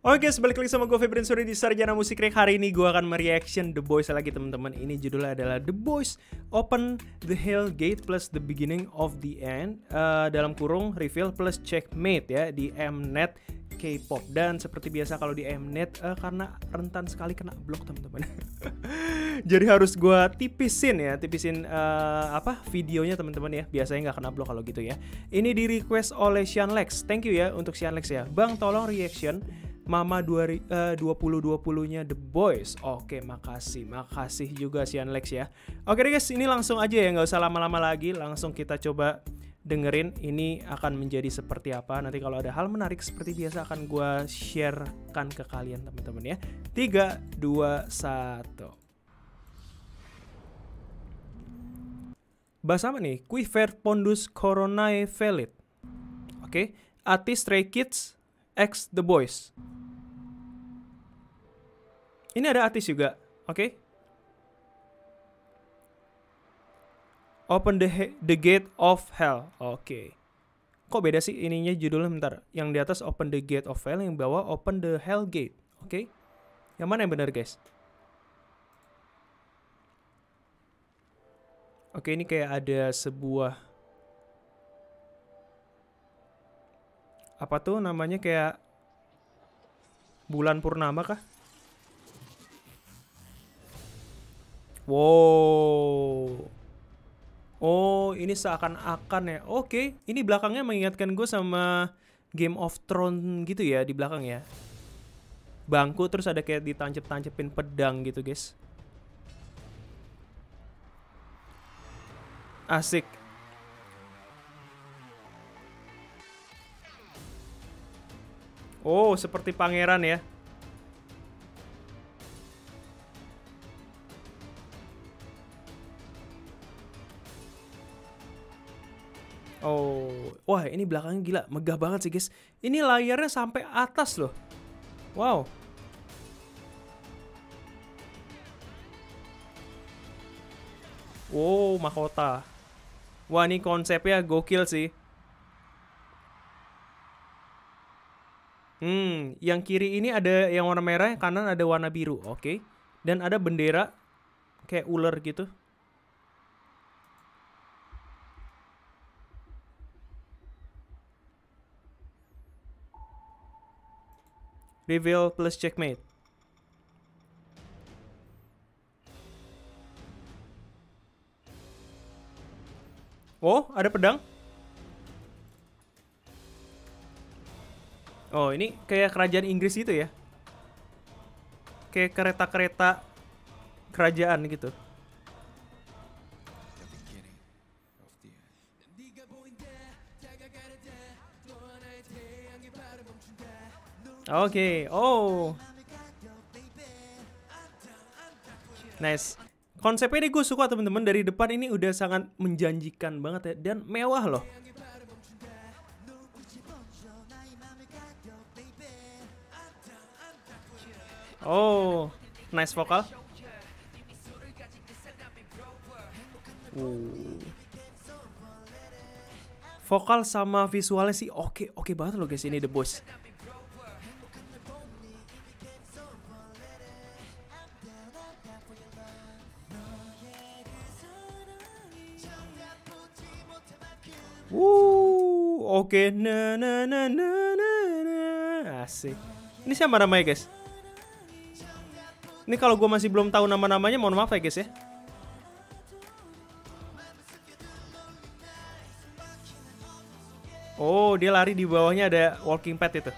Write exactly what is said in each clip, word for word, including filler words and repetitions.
Oke, sebalik lagi sama gue Febrin Suri di Sarjana Musik Rek. Hari ini gue akan mereaction The Boys lagi teman-teman. Ini judulnya adalah The Boys Open the Hell Gate plus The Beginning of the End, uh, dalam kurung reveal plus checkmate ya di Mnet K-pop. Dan seperti biasa kalau di Mnet uh, karena rentan sekali kena blok teman-teman. Jadi harus gue tipisin ya, tipisin uh, apa videonya teman-teman ya. Biasanya nggak kena blok kalau gitu ya. Ini di request oleh Sean Lex. Thank you ya untuk Sean Lex ya. Bang tolong reaction Mama dua puluh dua puluh-nya The Boys. Oke, makasih. Makasih juga Sean Lex ya. Oke deh guys, ini langsung aja ya, nggak usah lama-lama lagi. Langsung kita coba dengerin ini akan menjadi seperti apa. Nanti kalau ada hal menarik seperti biasa akan gue sharekan ke kalian teman-teman ya. Tiga, dua, satu. Bahasa apa nih? Quiver Pondus Coronae Velit. Oke, artis Stray Kids X The Boys. Ini ada artis juga, oke? Okay? Open the the Gate of Hell, oke. Okay. Kok beda sih ininya judulnya bentar? Yang di atas Open the Gate of Hell, yang bawah Open the Hell Gate, oke? Okay? Yang mana yang benar guys? Oke, okay, ini kayak ada sebuah apa tuh namanya, kayak bulan purnama kah? Wow. Oh, ini seakan-akan ya. Oke, ini belakangnya mengingatkan gue sama Game of Thrones gitu ya di belakang ya. Bangku terus ada kayak ditancep-tancepin pedang gitu, guys. Asik. Oh, seperti pangeran ya. Oh, wah ini belakangnya gila, megah banget sih guys. Ini layarnya sampai atas loh. Wow. Wow, mahkota. Wah, ini konsepnya gokil sih. Hmm, yang kiri ini ada yang warna merah, yang kanan ada warna biru, oke. Okay. Dan ada bendera kayak ular gitu. Reveal plus checkmate. Oh, ada pedang. Oh, ini kayak kerajaan Inggris gitu ya. Kayak kereta-kereta kerajaan gitu. Oke, okay. Oh. Nice. Konsepnya ini gue suka teman-teman, dari depan ini udah sangat menjanjikan banget ya, dan mewah loh. Oh, nice vokal. Uh. Vokal sama visualnya sih oke, oke banget loh guys ini The Boys. Wuh, oke, okay. na na na na na na, asik. Ini siapa namanya guys? Ini kalau gue masih belum tahu nama-namanya, mohon maaf ya guys ya. Oh, dia lari di bawahnya ada walking pad itu.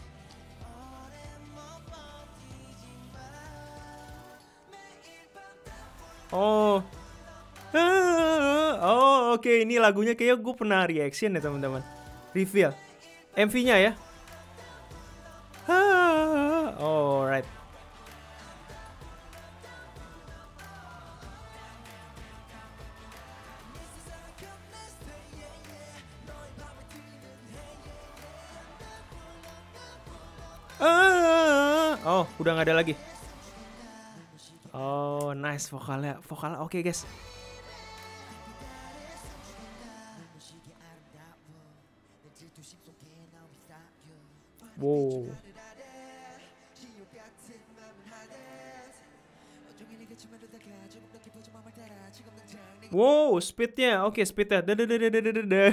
Oh. Oh, oke, okay. Ini lagunya kayak gue pernah reaction ya teman-teman. Reveal M V-nya ya. Alright. Oh, udah nggak ada lagi. Oh, nice vokalnya. Vokal oke okay, guys. Wow. Wow, speednya, oke, speednya. Dah, dah, dah, dah, dah, dah, dah.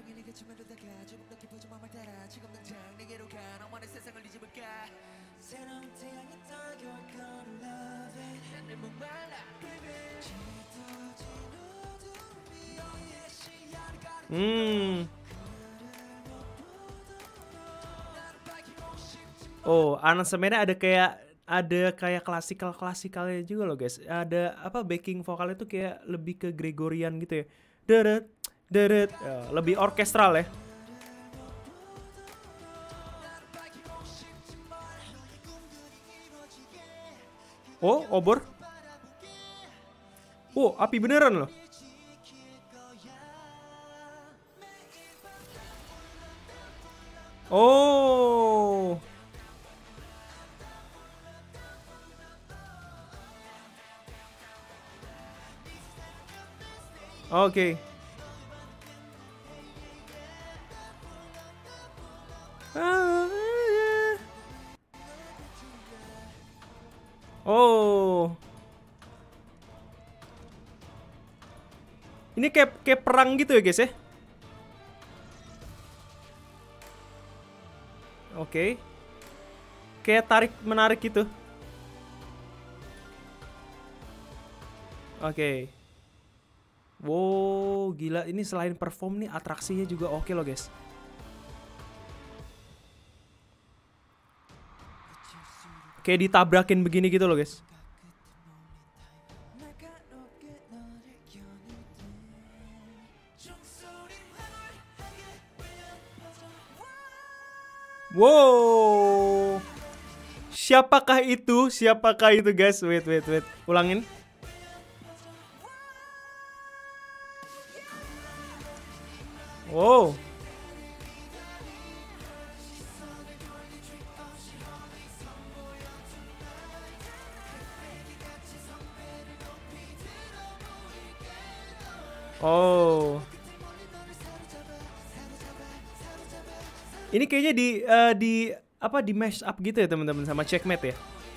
Hmm. Oh, aransemennya ada kayak ada kayak klasikal klasikalnya juga loh guys. Ada apa backing vokalnya tuh kayak lebih ke Gregorian gitu ya. Deret, deret, ya, lebih orkestral ya. Oh, obor. Oh, api beneran loh. Oh. Oke. Okay. Oh. Ini kayak kayak perang gitu ya, guys ya. Oke. Okay. Kayak tarik menarik gitu. Oke. Okay. Wow, gila, ini selain perform nih atraksinya juga oke loh guys. Kayak ditabrakin begini gitu loh guys. Wow. Siapakah itu? Siapakah itu guys? Wait, wait, wait. Ulangin. Wow. Oh. Ini kayaknya di uh, di apa di mash up gitu ya teman-teman sama Checkmate ya.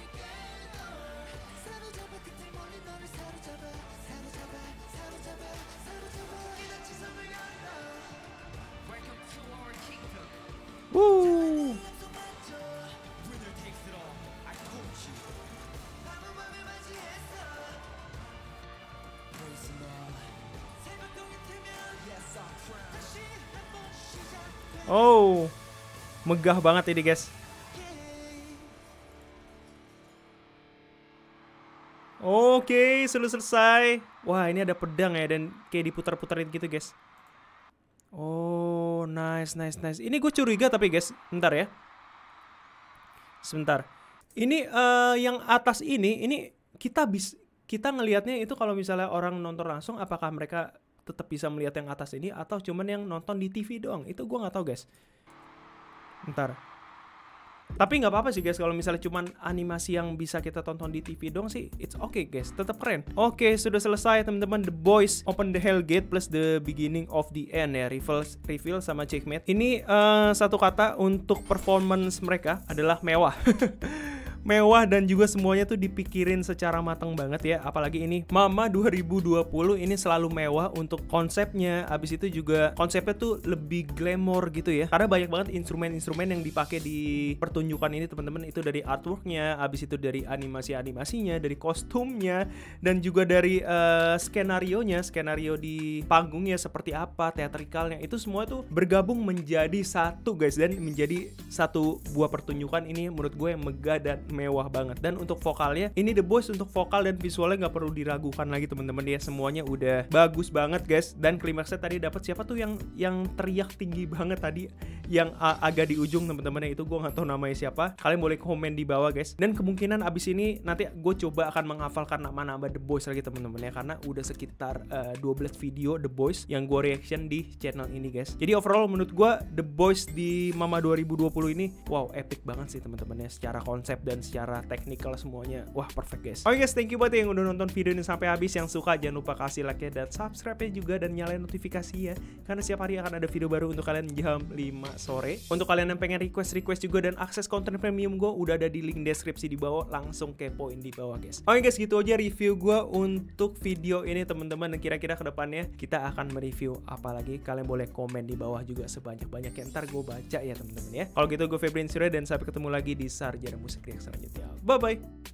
Woo. Oh. Megah banget ini guys. Oke, sudah selesai. Wah, ini ada pedang ya dan kayak diputar-putarin gitu guys. Oh, nice, nice, nice. Ini gue curiga tapi guys, bentar ya. Sebentar. Ini uh, yang atas ini, ini kita bis, kita ngelihatnya itu kalau misalnya orang nonton langsung, apakah mereka tetap bisa melihat yang atas ini atau cuman yang nonton di T V doang? Itu gue nggak tahu guys. Bentar. Tapi nggak apa-apa sih guys kalau misalnya cuman animasi yang bisa kita tonton di T V dong sih, it's okay guys, tetap keren. Oke, sudah selesai teman-teman, The Boys Open the Hell Gate plus the beginning of the end ya, reveal, reveal sama Checkmate. Ini uh, satu kata untuk performance mereka adalah mewah. Mewah dan juga semuanya tuh dipikirin secara matang banget ya. Apalagi ini Mama dua ribu dua puluh ini selalu mewah untuk konsepnya. Abis itu juga konsepnya tuh lebih glamour gitu ya. Karena banyak banget instrumen-instrumen yang dipakai di pertunjukan ini teman-teman. Itu dari artworknya, abis itu dari animasi-animasinya, dari kostumnya, dan juga dari uh, skenario-nya, skenario di panggungnya seperti apa, teatrikalnya. Itu semua tuh bergabung menjadi satu guys, dan menjadi satu buah pertunjukan ini menurut gue yang megah dan mewah banget. Dan untuk vokalnya ini The Boys untuk vokal dan visualnya nggak perlu diragukan lagi teman-teman ya, semuanya udah bagus banget guys. Dan klimaksnya tadi dapat siapa tuh yang yang teriak tinggi banget tadi, yang uh, agak di ujung teman-teman ya, itu gue nggak tahu namanya siapa, kalian boleh komen di bawah guys. Dan kemungkinan abis ini nanti gue coba akan menghafalkan nama-nama The Boys lagi teman-teman ya, karena udah sekitar uh, dua belas video The Boys yang gue reaction di channel ini guys. Jadi overall menurut gue The Boys di Mama dua ribu dua puluh ini wow epic banget sih teman-teman ya, secara konsep dan secara teknikal semuanya wah perfect guys. Oke guys, thank you buat yang udah nonton video ini sampai habis. Yang suka jangan lupa kasih like dan subscribe-nya juga, dan nyalain notifikasi ya, karena setiap hari akan ada video baru untuk kalian jam lima sore. Untuk kalian yang pengen request-request juga dan akses konten premium gue udah ada di link deskripsi di bawah, langsung kepoin di bawah guys. Oke guys, gitu aja review gue untuk video ini teman-teman. Kira-kira kedepannya kita akan mereview apa lagi, kalian boleh komen di bawah juga sebanyak-banyaknya, ntar gue baca ya teman-teman ya. Kalau gitu gue Febrian Surya dan sampai ketemu lagi di Sarjana Musik React selanjutnya. Bye bye.